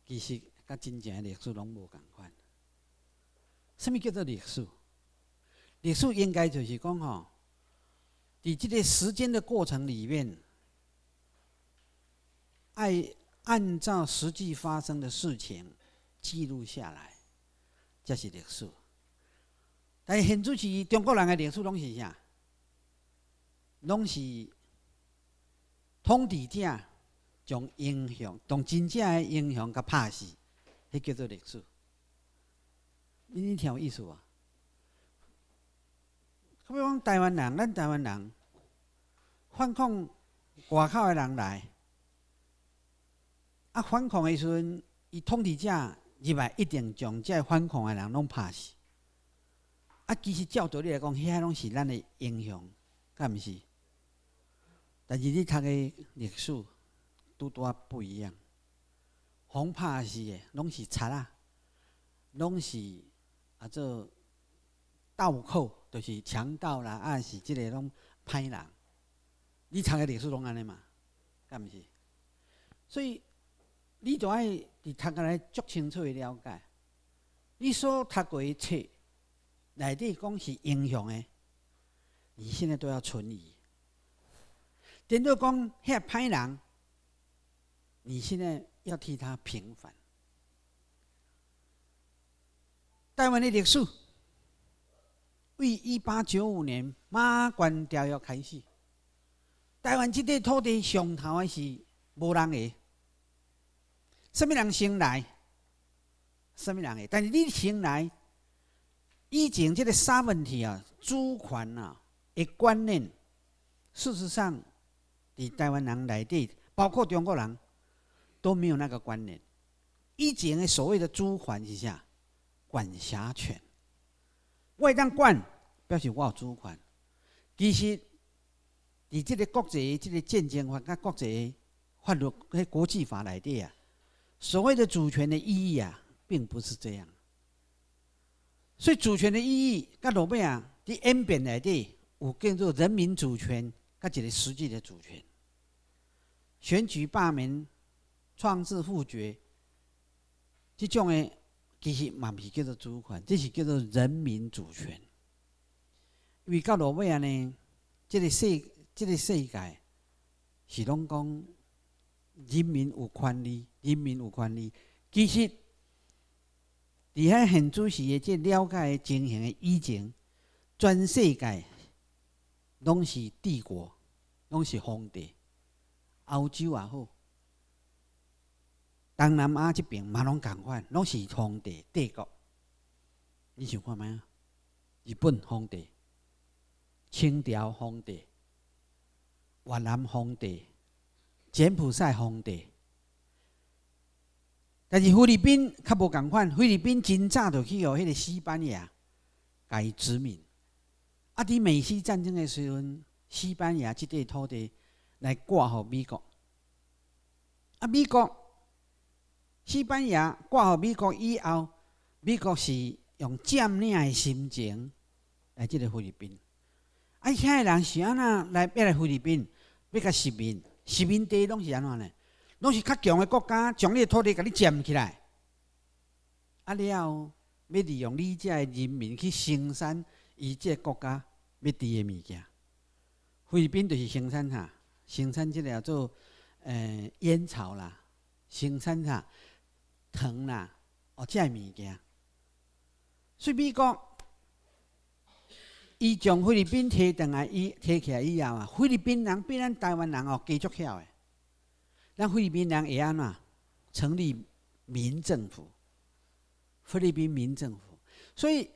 其实甲真正的历史拢无共款。什么叫做历史？历史应该就是讲吼，在这个时间的过程里面，按照实际发生的事情记录下来，这是历史。但是现主是中国人的历史拢是啥？拢是统治者将英雄、将真正的英雄甲拍死，迄叫做历史。你听有意思无？比如讲台湾人，咱台湾人反抗外口的人来，反抗的时阵，伊统治者入来一定将这反抗的人拢拍死。其实照道理来讲，遐拢是咱的英雄，敢毋是？但是你读的历史拄拄不一样，互拍死的拢是贼啊，拢是做盗寇，就是强盗啦，是即个拢歹人。你读的历史拢安尼嘛，敢毋是？所以你就爱伫读下来足清楚的了解，你所读过的册内底讲是英雄的，你现在都要存疑。等到讲遐歹人，你现在要替他平反。台湾的历史，为1895年马关条约开始，台湾这块土地上头的是无人的，什么人先来，什么人的。但是你先来，以前这个三问题啊，主权啊的观念，事实上，在台湾人内底，包括中国人，都没有那个观念。以前的所谓的主权是啥？管辖权。我会当管，表示我有主权。其实，在这个国际、这个战争法、甲国际法律、迄国际法内底啊，所谓的主权的意义啊，并不是这样。所以，主权的意义，甲落尾啊，在演变内底有叫做人民主权，甲一个实际的主权。选举、罢免、创制、复决，这种的。其实嘛不是叫做主权，这是叫做人民主权。因为到落尾啊呢，这个世界是拢讲人民有权利，人民有权利。其实，伫遐现主时的这了解的情形的以前，全世界拢是帝国，拢是皇帝，欧洲也好。东南亚这边嘛拢共款，拢是皇帝帝国。你想看卖啊？日本皇帝、清朝皇帝、越南皇帝、柬埔寨皇帝。但是菲律宾较无共款，菲律宾真早就去互迄个西班牙甲伊殖民。伫美西战争的时阵，西班牙这块土地来挂互美国。美国。西班牙挂互美国以后，美国是用占领的心情来这个菲律宾。遐个人是安怎来要来菲律宾，要甲殖民？殖民地拢是安怎呢？拢是较强的国家将你的土地甲你占起来，了后要利用你这的人民去生产伊这个国家要伫的物件。菲律宾就是生产啥？生产这个叫做烟草啦，生产啥？糖啦，这物件，所以美国伊将菲律宾摕倒来，摕起来以后啊，菲律宾人比咱台湾人加足晓的。咱菲律宾人会安怎成立民政府？菲律宾民政府。所以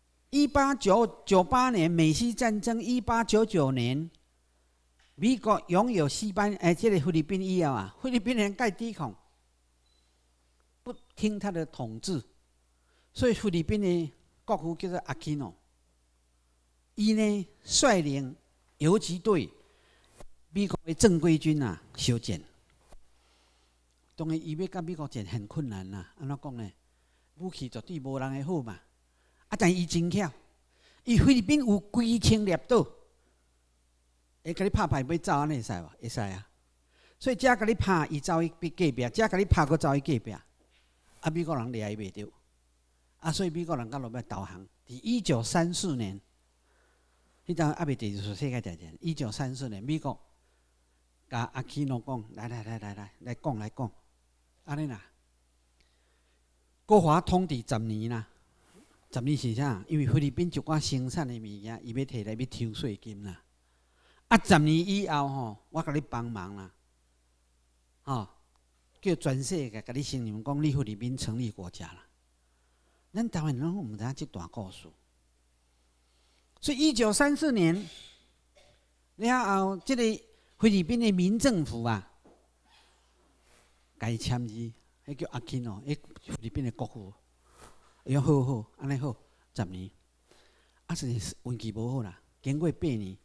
1898年美西战争，1899年美国拥有这个菲律宾以后啊，菲律宾人该抵抗。不听他的统治，所以菲律宾的国父叫做阿基诺，伊呢率领游击队，美国的正规军啊相战。当然，伊要甲美国战很困难啦。安怎讲呢？武器绝对无人的好嘛。但伊真巧，伊菲律宾有几千粒岛，会甲你拍牌要走，安尼会使无？会使啊。所以，遮甲你拍，伊走去隔壁；遮甲你拍，佫走去隔壁。 啊，美国人掠伊袂着，啊，所以美国人到落要投降。伫1934年，迄阵还未第二次世界大战。1934年，美国甲阿基诺讲：来讲，安尼啦。国华统治10年啦，10年是啥？因为菲律宾一寡生产的物件，伊要摕来要抽税金啦。啊，10年以后吼，我甲你帮忙啦，吼，叫全世界甲你承认讲，你菲律宾成立国家啦。咱台湾人毋知影即段故事，所以1934年了后，即个菲律宾的民政府啊，甲伊签字，迄叫阿基诺，迄菲律宾的国父，伊讲好，安尼好，10年，啊是运气无好啦，经过8年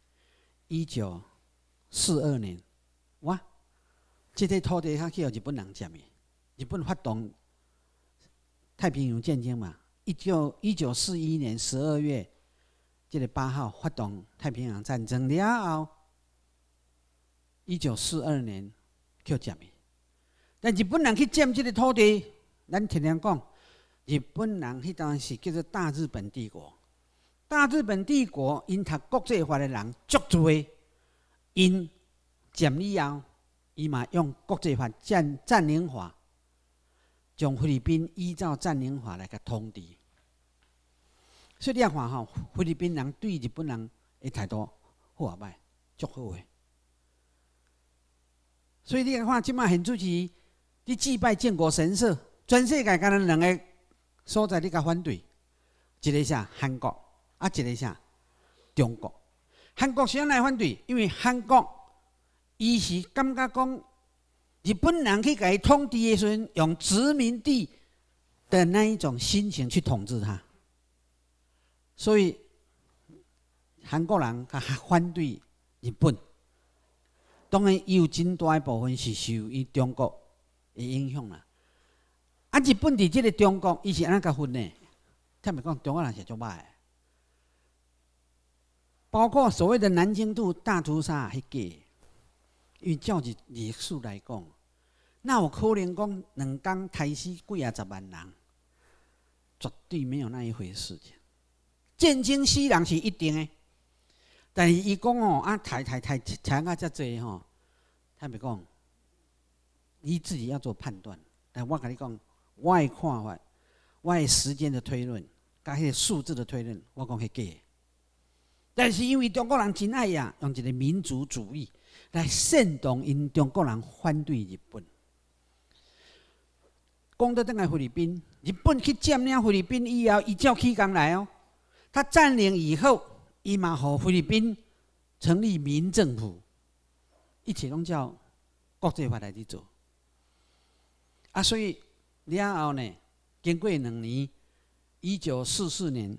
，1942年，哇，即个土地较去互日本人占的，日本发动太平洋战争嘛。1941年12月，这个8号发动太平洋战争了后，1942年去占的。但日本人去占这个土地，咱听人讲，日本人迄当时叫做大日本帝国。大日本帝国因读国际法的人足多，因占以后，伊嘛用国际法占领法。将菲律宾依照占领法来甲统治，所以你看吼，菲律宾人对日本人的态度好啊歹，足好诶。所以你看，即马现主席你祭拜建国神社，全世界敢若2个所在你甲反对，一个啥韩国，啊一个啥中国。韩国是安来反对？因为韩国伊是感觉讲。日本人去甲伊统治的时阵，用殖民地的那一种心情去统治他，所以韩国人较反对日本。当然，伊有真大一部分是受伊中国的影响啦。啊，日本伫即个中国，伊是安怎甲分呢？坦白讲，中国人是足歹的，包括所谓的南京大屠杀迄个。因为照历史来讲，哪有可能讲2天杀死几啊10万人？绝对没有那一回事情。战争死人是一定的，但是伊讲哦，啊，杀啊遮济吼，坦白讲，你自己要做判断。但我跟你讲，我的看法，我的时间的推论，甲迄个数字的推论，我讲是假的。但是因为中国人真爱呀，用一个民族主义。来煽动因中国人反对日本。讲到倒来菲律宾，日本去占领菲律宾以后，伊照起工来哦。他占领以后，伊嘛互菲律宾成立民政府，一切拢照国际法来去做。啊，所以了后呢，经过2年，1944年，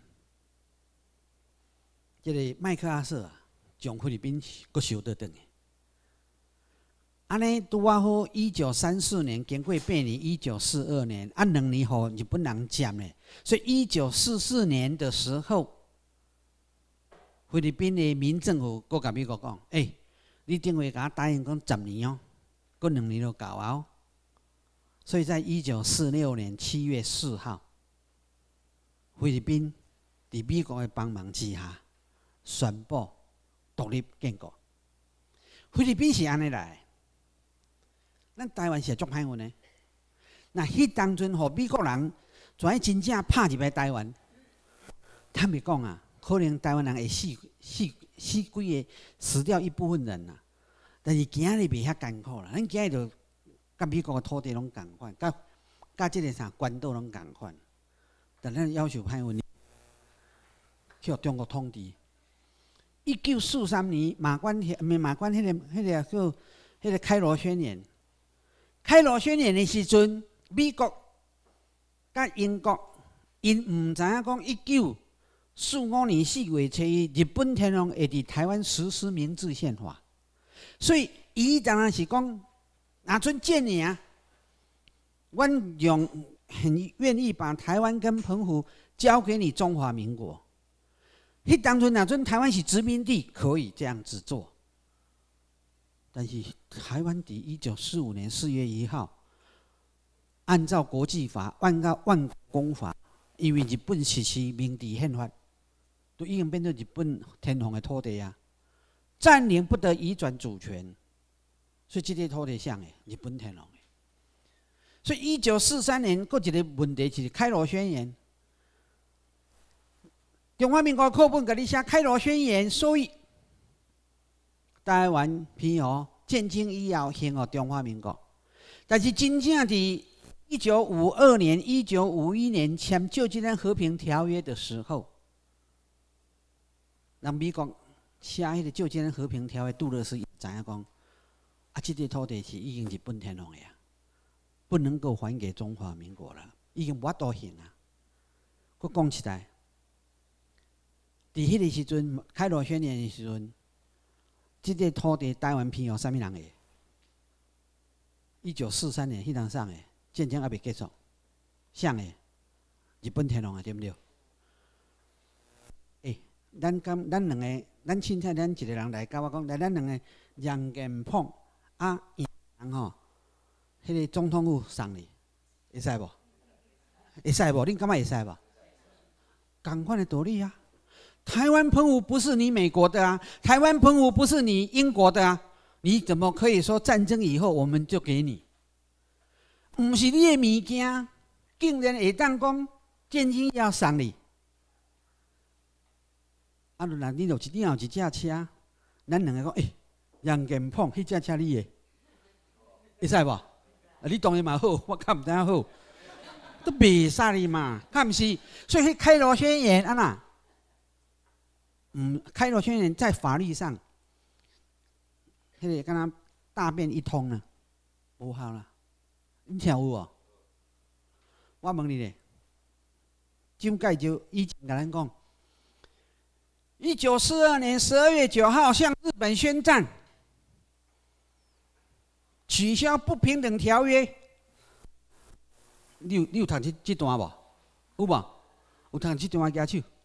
这个麦克阿瑟啊，将菲律宾搁收倒转去。安尼拄啊好，1934年经过8年，1942年，啊2年后日本人占嘞，所以1944年的时候，菲律宾的民政府搁甲美国讲：你顶回甲我答应讲10年哦，搁2年就够啊哦。所以在1946年7月4号，菲律宾伫美国的帮忙之下，宣布独立建国。菲律宾是安尼来。咱台湾是足歹运的，那迄当阵，互美国人全真正拍入来台湾，坦白讲啊，可能台湾人会死几个，死掉一部分人啦。但是今日袂遐艰苦啦，咱今日就甲美国的土地拢共款，甲即个啥关岛拢共款。但咱要求歹运，去互中国统治。1943年，马关迄个叫迄个开罗宣言。开罗宣言的时阵，美国甲英国因唔知影讲1945年4月7日，日本天皇会伫台湾实施明治宪法，所以伊当然是讲，若准建议啊，阮很愿意把台湾跟澎湖交给你中华民国。迄当阵若准台湾是殖民地，可以这样子做。但是台湾伫1945年4月1号， 按照国际法，按照万国公法，因为日本实施明治宪法，都已经变成日本天皇的土地啊，占领不得移转主权，所以这个土地谁的？日本天皇的。所以1943年，佫一个问题就是开罗宣言。中华民国课本甲你写开罗宣言，所以台湾澎湖建军以后兴予中华民国。但是真正伫1952年、1951年签旧金山和平条约的时候，让美国写迄个旧金山和平条约，杜勒斯知影讲，啊，这个土地是已经日本天皇的啊，不能够还给中华民国了，已经无法度行啊。佫讲起来，伫迄个时阵，开罗宣言的时阵，这个土地台湾澎湖啥物人的？1943年迄当上的战争还未结束，谁的？日本天皇啊，对不对？咱两个，咱凊彩咱一个人来甲我讲，来咱两个杨建鹏啊，人吼，迄个总统府送你，会使无？会使无？恁感觉会使无？同款的道理啊！台湾澎湖不是你美国的啊，台湾澎湖不是你英国的啊，你怎么可以说战争以后我们就给你？不是你的物件，竟然会当讲建军要送你？啊，若你有一架车，咱两个讲，杨建鹏，迄架车你的，会使无？你当然嘛好，我较毋知影好，都袂使嘛，敢毋是？所以迄开罗宣言安那？开罗宣言在法律上，迄个敢若大变一通啊，无效啦。你听有无？我问你咧，蒋介石以前甲咱讲。1942年12月9号向日本宣战，取消不平等条约。你有读这段无？有无？有读这段举手？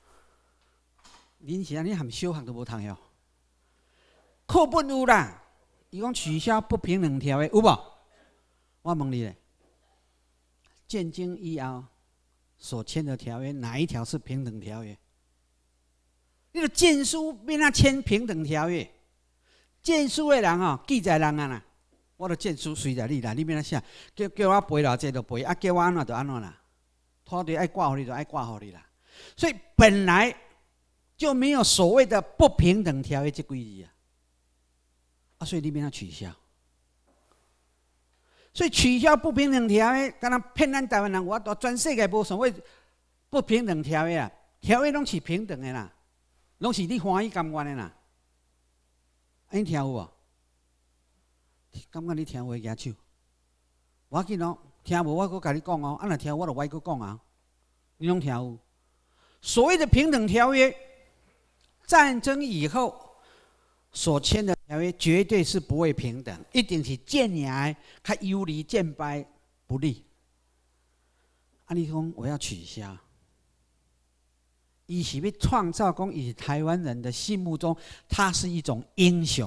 恁是安尼含小学都无读哟。课本有啦，伊讲取消不平等条约有无？我问你咧，建军以后所签的条约，哪一条是平等条约？你个建书变啊签平等条约，建书的人哦，记载人啊啦，我的建书随在你啦，你变啊写，叫我背偌济就背，啊叫我安怎就安怎啦，土地爱挂互你就爱挂互你啦。所以本来就没有所谓的不平等条约这几字啊，所以你变啊取消。所以取消不平等条约，敢若骗咱台湾人，我全世界无所谓不平等条约啊，条约拢是平等的啦。拢是你欢喜甘愿的啦，你听有无？感觉你听有举手。我紧哦，听无我阁甲你讲哦，若听我就歪阁讲啊。你拢听有？所谓的平等条约，战争以后所签的条约，绝对是不会平等，一定是战赢较有利，战败不利。啊，你讲我要取消。伊是要创造讲，以台湾人的心目中，他是一种英雄。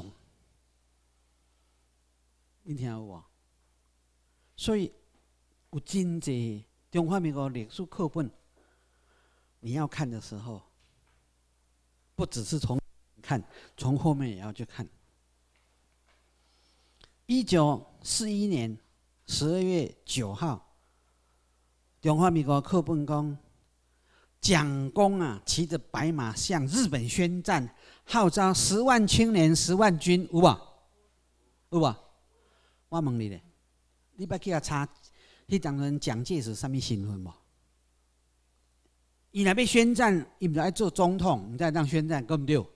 你听有无？所以有真济中华民国历史课本，你要看的时候，不只是从看，从后面也要去看。1941年12月9号，中华民国课本讲。蒋公啊，骑着白马向日本宣战，号召10万青年、10万军，有无？有无？我问你咧，你捌去遐查，迄当阵蒋介石什么身份无？伊若要宣战，伊毋是爱做总统，毋知当宣战，对毋对？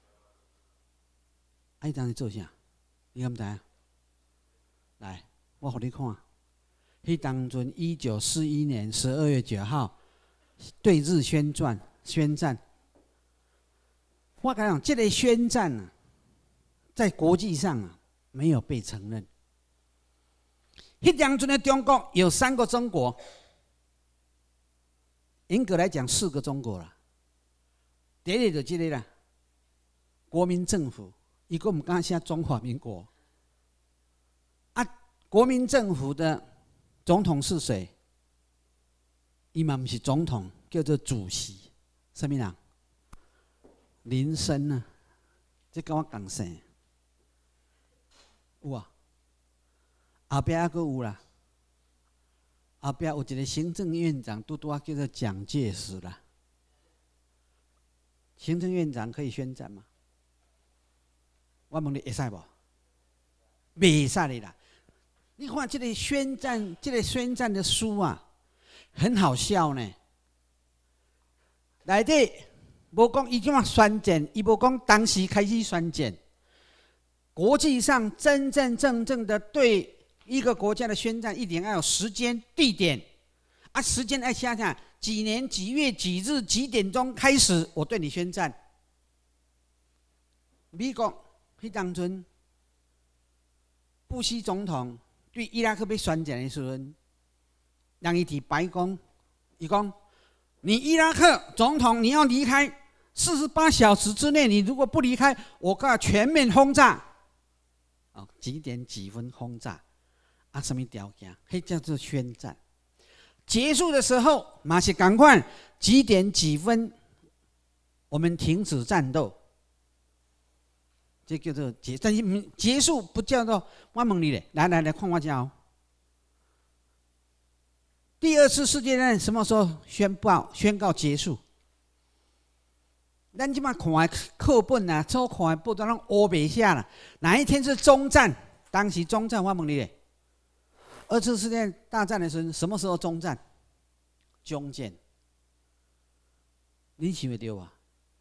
啊，伊当时做啥？你敢知影？来，我互你看，迄当阵1941年12月9号。对日宣战，我讲这个宣战啊，在国际上啊没有被承认。迄当阵的中国有3个中国，严格来讲4个中国啦。第一个就这个啦，国民政府，伊个唔敢写中华民国。啊，国民政府的总统是谁？伊嘛不是总统，叫做主席。什么人？林森啊，这跟我共姓。有啊，后壁还阁有啦。后壁有一个行政院长，拄啊叫做蒋介石啦。行政院长可以宣战吗？我问你，会使无？袂使的啦。你看这个宣战的书啊，很好笑呢。内底无讲伊怎么宣战，伊无讲当时开始宣战。国际上真真正正的对一个国家的宣战，一定要有时间、地点啊，时间要写下几年几月几日几点钟开始，我对你宣战。美国迄当阵，布希总统对伊拉克要宣战的时阵，让伊伫白宫，伊讲：你伊拉克总统你要离开48小时之内，你如果不离开，我告全面轰炸。哦，几点几分轰炸？啊，什么条件？迄叫做宣战。结束的时候，马是赶快几点几分，我们停止战斗。这叫做结，但是结束不叫做。我问你咧，来，看我讲。第二次世界大战什么时候宣告结束？咱即摆看的课本啊，所看的报道拢乌白写啦。哪一天是终战？当时终战，我问你咧，二次世界大战的时候，什么时候终战？终战，你想得到吧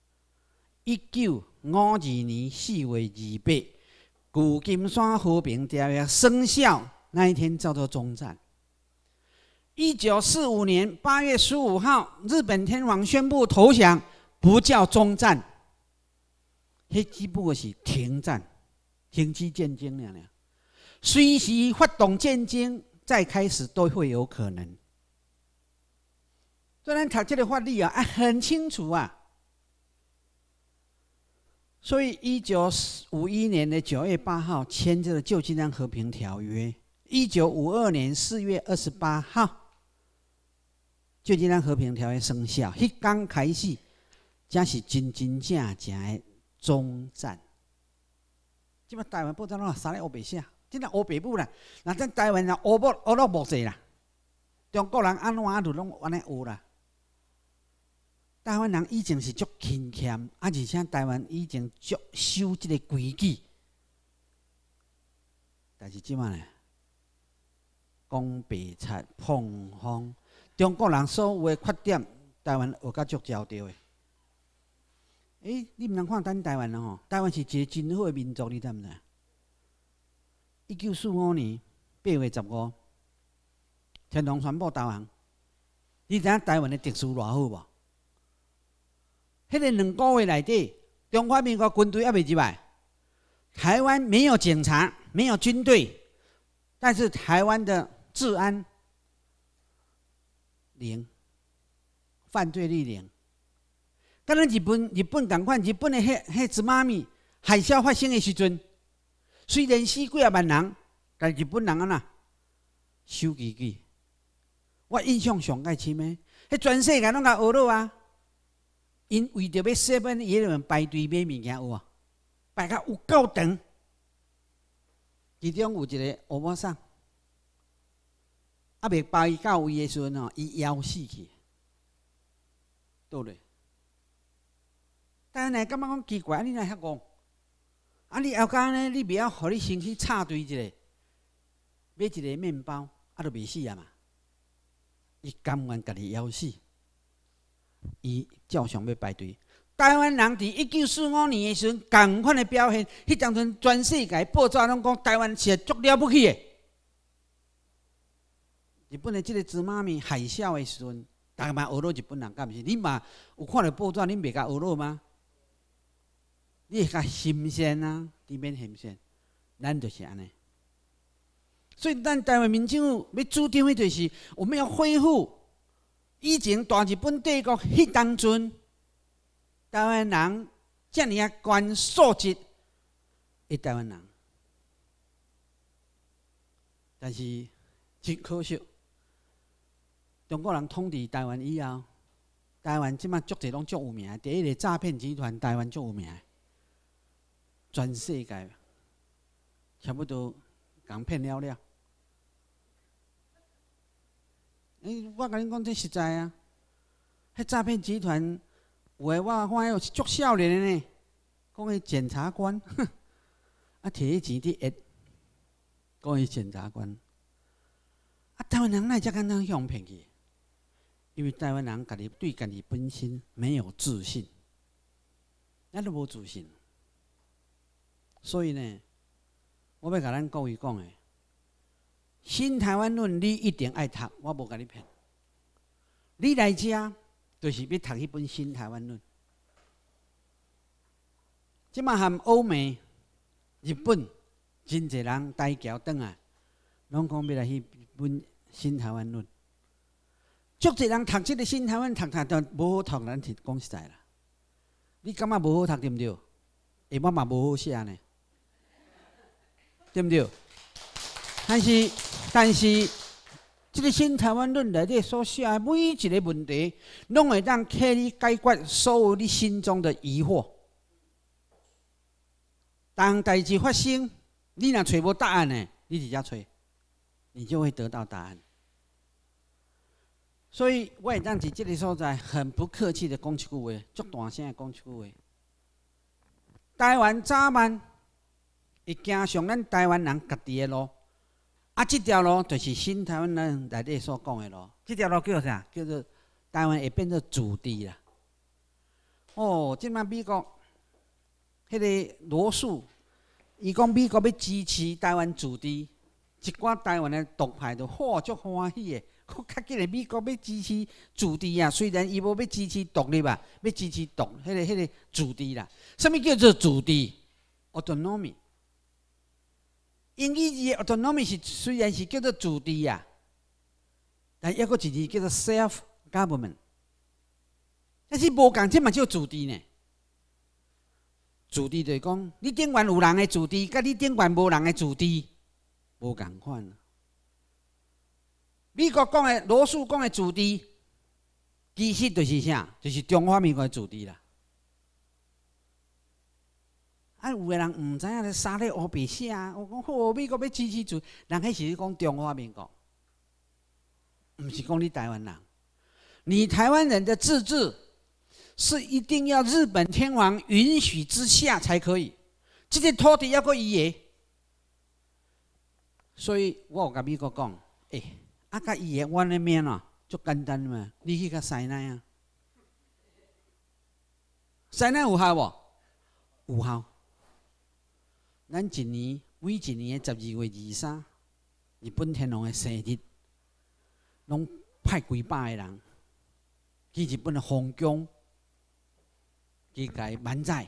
？1952年4月28日，旧金山和平条约生效那一天叫做终战。1945年8月15号，日本天皇宣布投降。不叫终战，迄只不过是停战、停止战争了。随时发动战争，再开始都会有可能。虽然读这个法律啊，很清楚啊。所以1951年的9月8号签这个旧金山和平条约，1952年4月28号，旧金山和平条约生效，迄刚开始。才是真正的终战。即摆台湾报纸拢三个乌白写，真正乌白母啦。那咱台湾人乌落无济啦。中国人安怎就拢安尼学啦。台湾人以前是足勤俭，而且台湾以前足守即个规矩。但是即摆呢，讲白贼碰风，中国人所有的缺点，台湾学甲足招着的。你毋通看咱台湾人吼，台湾是一个真好的民族，你知毋知？1945年8月15日，天皇宣布投降。你知影台湾的特殊偌好无？迄个2个月内底，中华民国军队还未入来，台湾没有警察，没有军队，但是台湾的治安零，犯罪率零。敢咱日本同款，日本的迄只妈咪海啸发生的时阵，虽然死几啊万人，但日本人那守规矩。我印象上介深的，迄全世界拢甲学了啊！因为着要7-11伊咧排队买物件有啊，排甲有够长。其中有一个乌毛桑，未排到位的时阵哦，伊枵死去，倒咧。但是，感觉讲奇怪，你哪遐戆？你后间呢？你袂晓互你身躯插队一下，买一个面包，就袂死啊嘛？伊甘愿家己枵死，伊照常要排队。台湾人伫1945年的时阵，同款的表现，迄当阵全世界报纸拢讲台湾是足了不起的。日本的这个芝麻面海啸的时阵，大家嘛学了日本人，敢毋是？你嘛有看到报纸，你袂甲学了吗？你会较新鲜啊，伫免新鲜，咱就是安尼。所以，咱台湾民政府要主张的，就是我们要恢复以前大日本帝国迄当阵，台湾人遮尔啊高素质的台湾人。但是真可惜， 中国人统治台湾以后，台湾即马足侪拢足有名，第一个诈骗集团台湾足有名，全世界差不多共骗了了。我甲恁讲这实在啊，迄诈骗集团有诶，我看有足少年诶呢，讲迄检察官，啊摕迄钱伫压，讲迄检察官，啊台湾人哪会遮简单向骗去？因为台湾人家己对家己本身没有自信，咱都无自信，所以呢，我要甲咱各位讲诶。新台湾论，你一定爱读，我无甲你骗。你来遮就是要读迄本《新台湾论》。即马含欧美、日本真侪人台侨转来，拢讲要来迄本《新台湾论》。足侪人读即个《新台湾》，读都无好读，咱是讲实在啦。你感觉无好读对毋对？我嘛无好写呢，对毋对？但是，这个新台湾论内底所写的每一个问题，拢会当替你解决所有你心中的疑惑。当代志发生，你若找无答案呢，你直接找，你就会得到答案。所以，我会当伫这个所在很不客气的讲一句话，足大声的讲一句话：台湾早晚会行上咱台湾人家己的路。啊，这条路就是新台湾人内底所讲的路。这条路叫啥？叫做台湾会变做主地啦。哦，即摆美国迄个罗素，伊讲美国要支持台湾主地，一寡台湾的独派就足欢喜的。较紧的美国要支持主地啊，虽然伊无要支持独立啊，要支持迄个主地啦。什么叫做主地 ？autonomy。英语字的 autonomy 是虽然是叫做主地啊，但抑个一字叫做 self government， 但是无共，这嘛叫主地呢。主地就是讲，你顶悬有人的主地，甲你顶悬无人的主地，无共款。美国讲的罗素讲的主地，其实就是啥？就是中华民国的主地啦。啊，有个人唔知影咧，沙咧黑白写，我讲好，美国要支持主，人迄是讲中华民国，唔是讲你台湾人。你台湾人的自治是一定要日本天皇允许之下才可以，这个土地要个伊的。所以我有甲美国讲，啊，甲伊的我那面啊，足简单嘛，你去甲西奈啊，西奈有效无？有效。咱每一年的12月23，日本天皇的生日，拢派几百个人去日本的皇宫，去甲伊满载。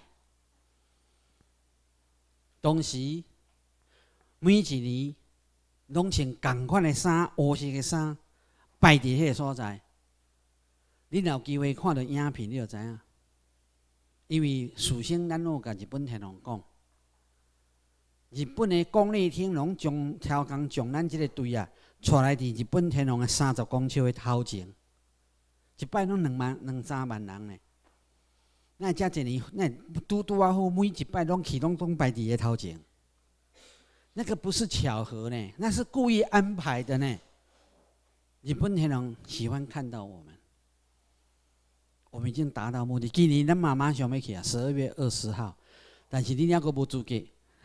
当时每一年拢穿同款的衫，黑色的衫，摆伫迄个所在。你若有机会看到影片，你就知影。因为事先咱有甲日本天皇讲。日本的宫内厅拢超工将咱这个队啊，带来伫日本天皇的30公尺的头前，一摆拢2、3万人呢。那遮一年，那拄啊好，每一摆拢去拢摆伫个头前。那个不是巧合呢，那是故意安排的呢。日本天皇喜欢看到我们，我们已经达到目的。今年咱马上要去啊，12月20号，但是恁还阁无资格。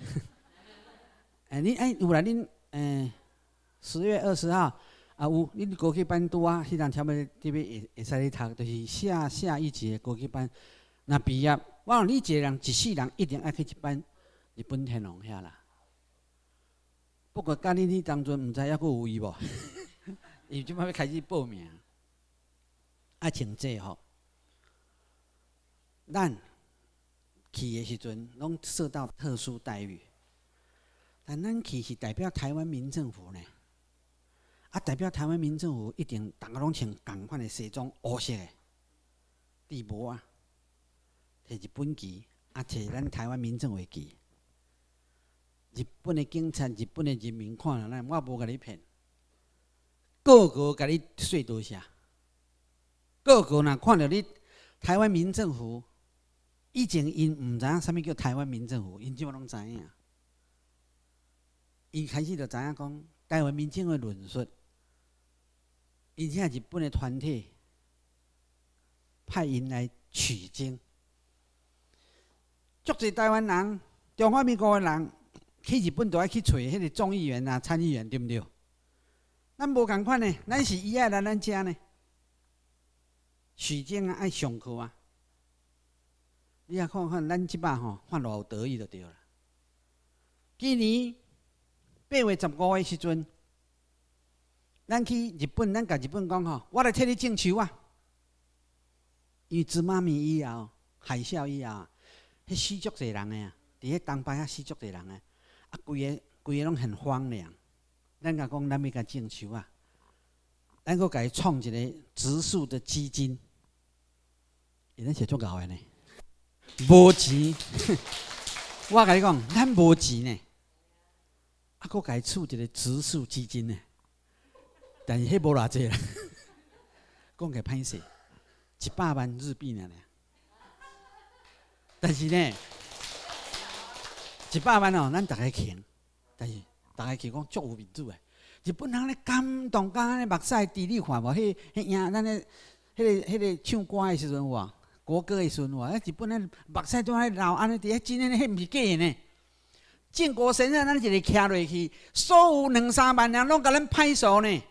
有啦，恁10月20号啊有，恁高级班拄啊，迄人差不多这边会使咧读，就是下一节高级班。那毕业，我讲你一个人一世人一定爱去一班日本天皇遐啦。不过甲你当阵毋知还阁有伊无？伊即摆要开始报名，爱穿这吼。咱去的时阵拢受到特殊待遇。但咱去是代表台湾民政府呢，啊，代表台湾民政府一定大家拢穿同款的西装，黑色的，地帽啊，摕日本旗，啊，摕咱台湾民政府的旗。日本的警察、日本的人民看了咱，我无甲你骗， 个个甲你说多谢，个个若看到你台湾民政府，以前因唔知影啥物叫台湾民政府，因即马拢知影。因开始就知影讲台湾民政府的论述，因现在日本的团体派因来取经，足侪台湾人、中华民国的人去日本都爱去找迄个众议员啊、参议员，对不对？咱无共款呢，咱是伊爱来咱遮呢，取经啊，爱上课啊。你也看看咱即摆吼，看偌有得意就对了。今年8月15日时阵，咱去日本，咱甲日本讲吼，我来替你种树啊。因为芝麻面以后，海啸以后，迄死足侪人诶啊，伫迄东北遐死足侪人诶，啊，规个拢很荒凉。咱甲讲，咱要甲种树啊，咱阁甲伊创一个植树的基金，伊咱写足够诶呢，无钱。我甲你讲，咱无钱呢，啊，阁甲伊出一个植树基金呢，但是迄无偌济啦，讲起来歹势，100万日币呢。但是呢，100万哦，咱大家穷，但是大家去讲足有民主诶。日本人咧感动，甲安尼目屎滴你看无？迄影咱咧，迄个唱歌诶时阵有无？国歌诶时阵有无？日本咧目屎都安尼流，安尼伫遐真诶，迄毋是假诶呢。靖国神社咱一个徛落去，所有2-3万人拢甲咱拍手呢。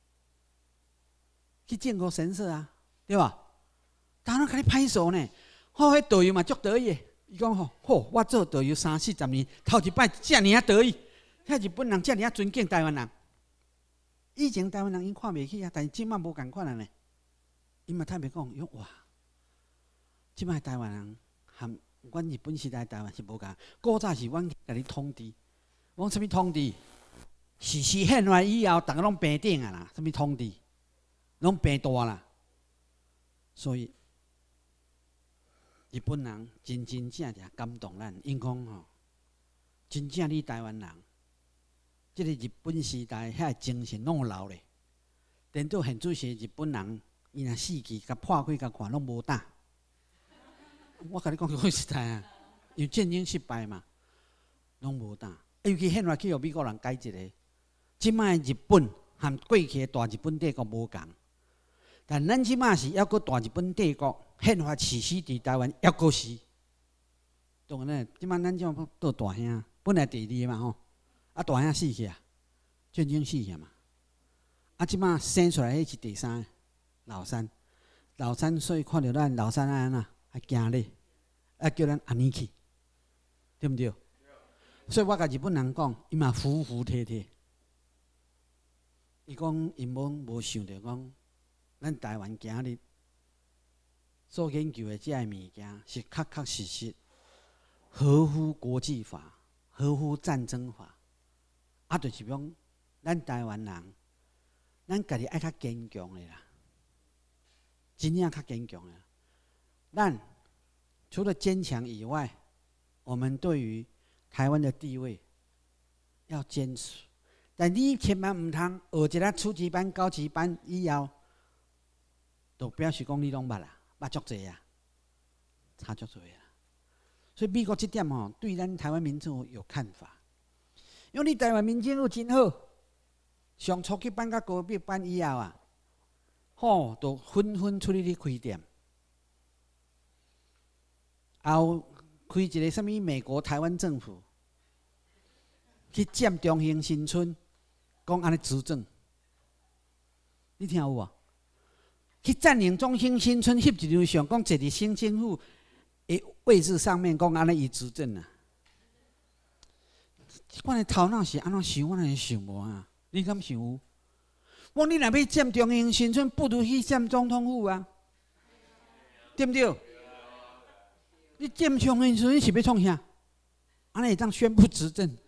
去靖国神社啊，对吧？大家拢甲你拍手呢。好，迄导游嘛足得意。伊讲吼，好，我做导游30-40年，头一摆遮尔啊得意。遐日本人遮尔啊尊敬台湾人。以前台湾人因看袂起啊，但是即摆无共款啊呢。伊嘛特别讲，伊讲哇，即摆台湾人含阮日本时代台湾是无共。古早是阮甲你统治，讲啥物统治？实施宪法以后，逐个拢平等啊啦，啥物统治？拢平大啦。所以日本人真正感动咱，因讲吼，真正你台湾人。即个日本时代遐精神拢有留咧，颠倒现主席日本人，伊若死去，甲破开甲看拢无打。我甲你讲句实在啊，因为战争失败嘛，拢无打。尤其宪法去互美国人改一个，即摆日本和过去的大日本帝国无共，但咱即摆是抑阁大日本帝国宪法实施伫台湾抑阁是。当然咧，即摆咱即摆倒大兄，本来第2嘛吼。啊，大兄死去啊，战争死去嘛。啊，即摆生出来迄是第3个老三，所以看到咱老三安那还惊咧，啊叫咱安尼去，对不对？所以我甲日本人讲，伊嘛服服帖帖。伊讲因无想着讲，咱台湾今日所研究的这个物件是确实合乎国际法、合乎战争法。啊，就是讲，咱台湾人，咱家己爱较坚强的啦，真正较坚强的。咱除了坚强以外，我们对于台湾的地位要坚持。但你千万唔通学一个初级班、高级班以后，就表示讲你拢捌啦，捌足济啊，差足济啦。所以美国这点吼，对咱台湾民政府有看法。因为你台湾民政府真好，上初级班甲高级班以后啊，吼，都纷纷出去开店，后开一个什么美国台湾政府去占中兴新村，讲安尼执政，你听有无？去占领中兴新村翕一张相，讲坐伫新政府的位置上面，讲安尼伊执政啊。我的头脑是安怎想，我也想无啊。你敢想有？我你若要占中兴新村，不如去占总统府啊，对不对？你占中兴新村是要创啥？安尼会当宣布执政？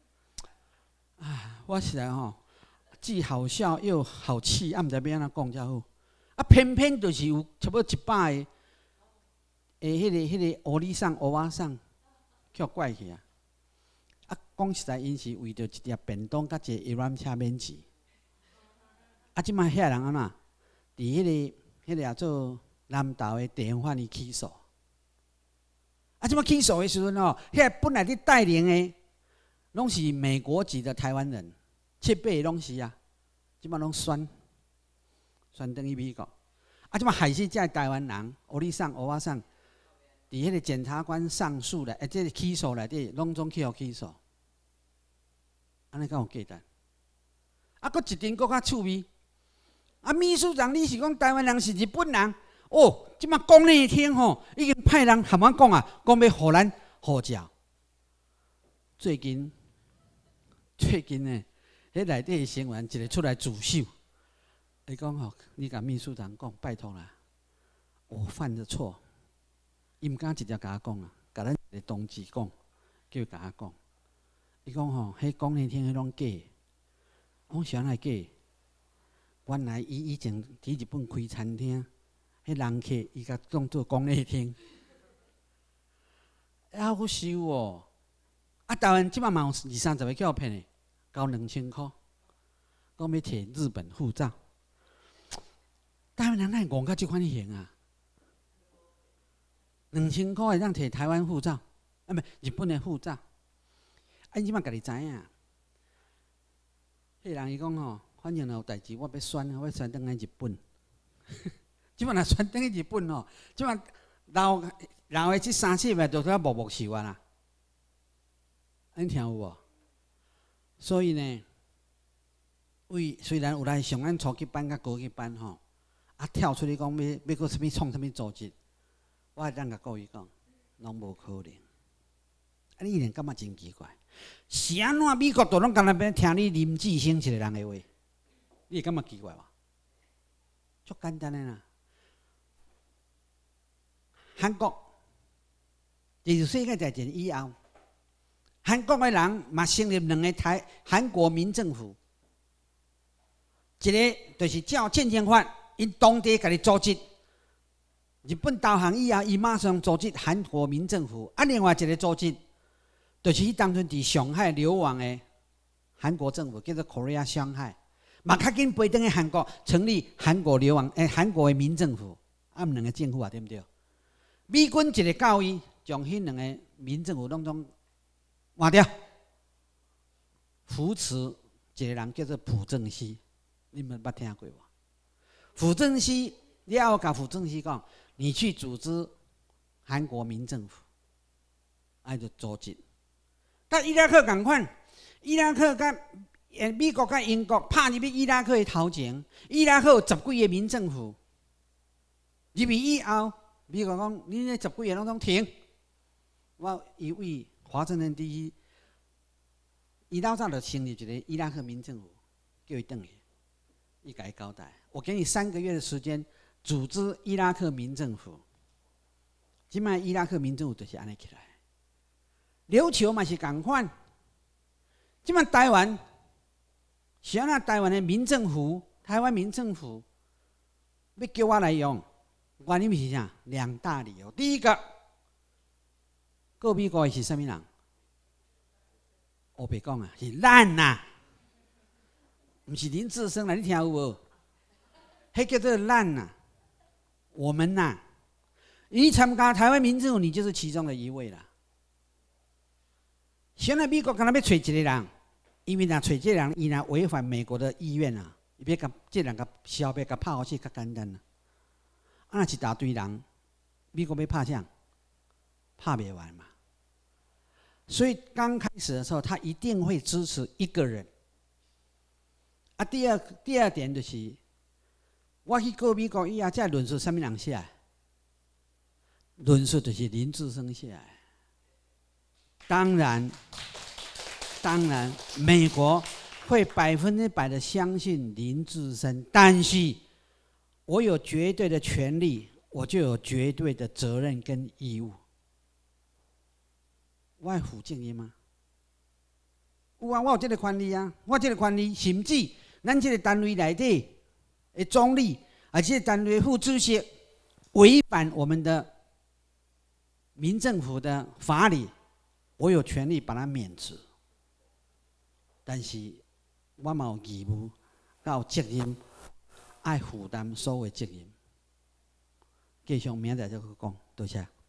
啊，我实在吼，既好笑又好气，啊，毋知要安怎讲才好。啊，偏偏就是有差不多100个，迄个欧里桑、欧瓦桑，叫怪去啊。啊，讲实在，因是为着一粒便当甲一个游览车免钱。 啊，即摆遐人安怎？伫迄个做南投的地方法院起诉。啊，即摆起诉的时阵哦，遐本来伫带领的，拢是美国籍的台湾人，7、8个拢是啊，即摆拢选转去美国。啊，即摆害死遮台湾人，乌里送、乌瓦送，伫迄个检察官上诉的，即个起诉内底，拢总去互起诉。安尼敢有价值？啊，搁一阵搁较趣味。啊，秘书长，你是讲台湾人是日本人？哦，即摆讲那天吼，已经派人含我讲啊，讲要互咱护照。最近呢，迄内底成员一个出来自首，伊讲吼，你甲秘书长讲，拜托啦，我犯的错，伊毋敢直接甲我讲啊，甲咱一个同志讲，叫伊甲我讲。伊讲吼，迄讲那天迄拢假，我想来假。原来伊以前伫日本开餐厅，迄人客伊甲当做讲那天，好羞哦！啊，台湾即摆嘛有20-30个叫骗的，交2000块，讲要摕日本护照。台湾人哪会戆到即款型啊？2000块会当摕台湾护照，啊，不，日本的护照。啊，你即摆家己知影，迄人伊讲吼，反正若有代志，我要选，我要选转去日本。即摆若选转去日本吼，即摆老的即30个就拄默默受啊啦。恁听有无？所以呢，虽然有来上咱初级班甲高级班吼，啊跳出去讲要搁啥物创啥物组织，我会当甲各位讲，拢无可能。啊，你一定感觉真奇怪，是安怎美国都拢干那边听你林志升一个人的话，你会感觉奇怪无？足简单的啦。韩国进入世界大战以后，韩国的人嘛成立2个韩国民政府，一个就是照渐渐法，因当地家己组织。日本投降以后，伊马上组织韩国民政府。啊，另外一个组织，就是迄当阵伫上海流亡的韩国政府，叫做 Korea 上海，嘛较紧飞转去韩国，成立韩国流亡韩国的民政府。啊，2个政府啊，对不对？美军一个教义，将迄2个民政府拢换掉，扶持一个人叫做朴正熙，你们捌听过无？朴正熙，你要甲朴正熙讲，你去组织韩国民政府，啊就组织。甲伊拉克共款，伊拉克甲美国甲英国拍入去伊拉克的头前，伊拉克有10几个民政府，入去以后。美国讲，你那10几个拢停。我一位华盛顿第一，伊老早就成立一个伊拉克民政府，叫伊转去，伊甲伊交代，我给你3个月的时间组织伊拉克民政府。即摆伊拉克民政府就是安尼起来，琉球嘛是共款。即摆台湾，是安那台湾的民政府，台湾民政府要叫我来用。原因是啥？2大理由。第一个，告美国的是啥物人？我别讲啊，是咱呐，不是林志升啦，你听有无？迄叫做咱呐，我们呐。你参加台湾民政府，你就是其中的一位啦。现在美国敢若要找一个人，因为若找这个人，伊若违反美国的意愿啊，伊要甲这人甲消灭、甲拍好去较简单啦。啊，一大堆人，美国要拍啥？拍不完嘛。所以刚开始的时候，他一定会支持一个人。啊，第二点就是，我去告美国以后，这论述什么人写？论述就是林志升写的。当然，美国会100%的相信林志升，但是。我有绝对的权利，我就有绝对的责任跟义务。我会负责任吗？有啊，我有这个权利啊，我这个权利，甚至咱这个单位内底的总理，而且单位副主席违反我们的民政府的法理，我有权利把他免职。但是我嘛有义务，有责任。 爱负担所有责任。继续明仔再去讲，多谢。